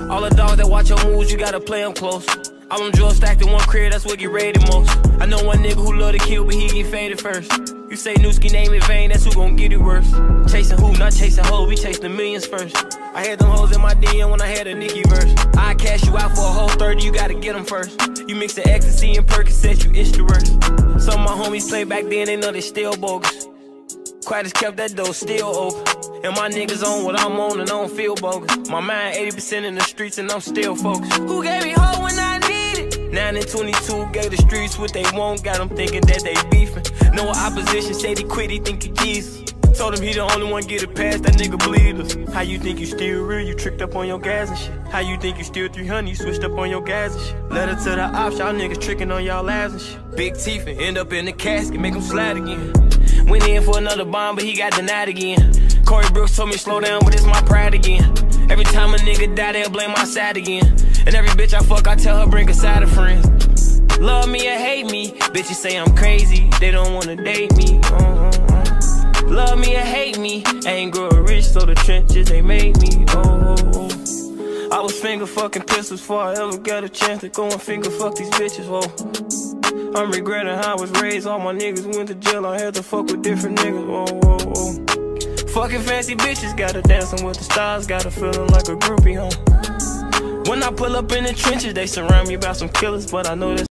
All the dogs that watch your moves, you gotta play them close. All them drugs stacked in one crib, that's what get raided most. I know one nigga who love to kill, but he get faded first. You say Newski name in vain, that's who gon' get it worse. Chasing who, not chasing hoes, we chase the millions first. I had them hoes in my DM when I had a Nicki verse. I cash you out for a whole 30, you gotta get them first. You mix the ecstasy and Percocet, you itch the worst. Some of my homies play back then, they know they still bogus. Quiet as kept, that door still open. And my niggas on what I'm on and I don't feel bogus. My mind 80% in the streets and I'm still focused. Who gave me hope when I need it? 9 and 22 gave the streets what they want. Got them thinking that they beefing. No opposition, said he quit, he think he Jesus. Told him he the only one get it past, that nigga believed us. How you think you still real, you tricked up on your gas and shit. How you think you still 300, you switched up on your gas and shit. Letter to the ops, y'all niggas tricking on y'all labs and shit. Big teeth and end up in the casket, make him slide again. Went in for another bomb, but he got denied again. Corey Brooks told me slow down, but it's my pride again. Every time a nigga die, they'll blame my side again. And every bitch I fuck, I tell her bring a side of friends. Love me or hate me, bitches say I'm crazy, they don't wanna date me. Love me or hate me, I ain't grow rich, so the trenches, they made me. I was finger fucking pistols before I ever got a chance to go and finger fuck these bitches, whoa. I'm regretting how I was raised, all my niggas went to jail, I had to fuck with different niggas, whoa. Fucking fancy bitches, gotta dancing with the stars, got a feeling like a groupie, When I pull up in the trenches, they surround me by some killers, but I know that's